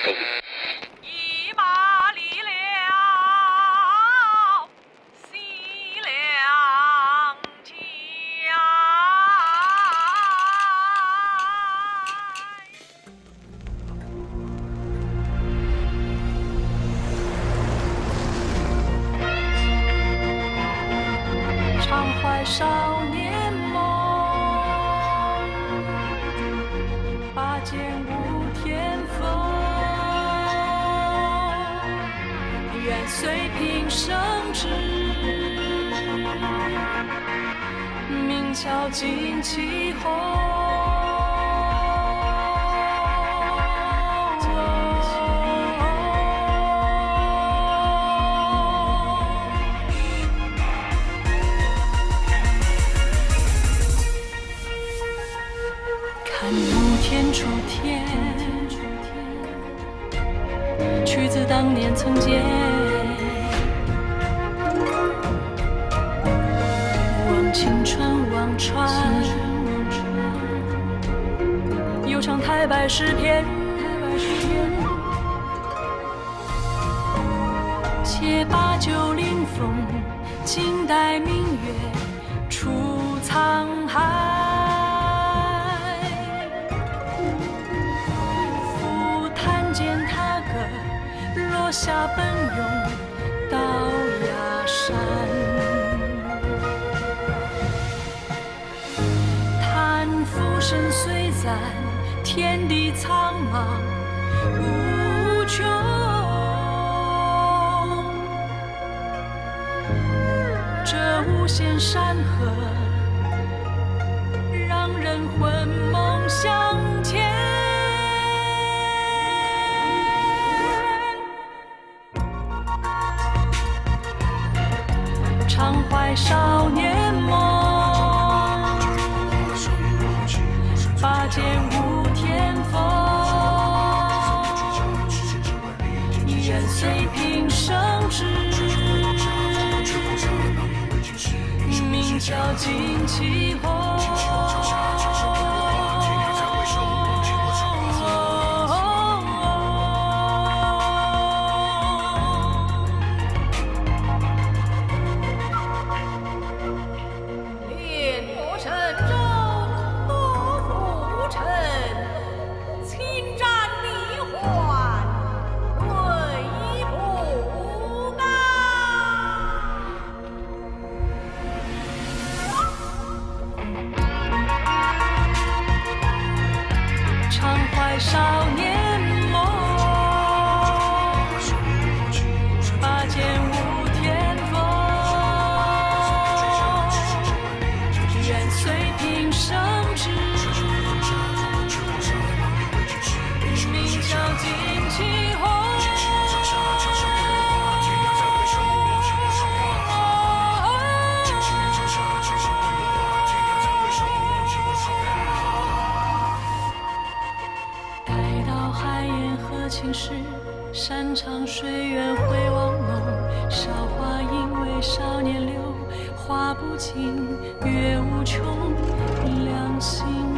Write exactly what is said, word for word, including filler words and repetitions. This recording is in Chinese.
一马离了西凉家。常怀少年梦，拔剑无天风。愿随平生志，明桥旌旗红。看如天出天，曲子当年曾见。望青川望川，又唱太白诗篇。且把酒临风，静待明月出沧海。落下奔涌到崖山，叹浮生虽暂，天地苍茫无穷。这无限山河，让人魂梦相牵。常怀少年梦，拔剑无天风。愿随平生志，明桥旌旗红。少年梦，拔剑无天风。愿随平生志，明桥旌旗红。情时，山长水远回望浓。韶华因为少年流，花不尽，月无穷，两心。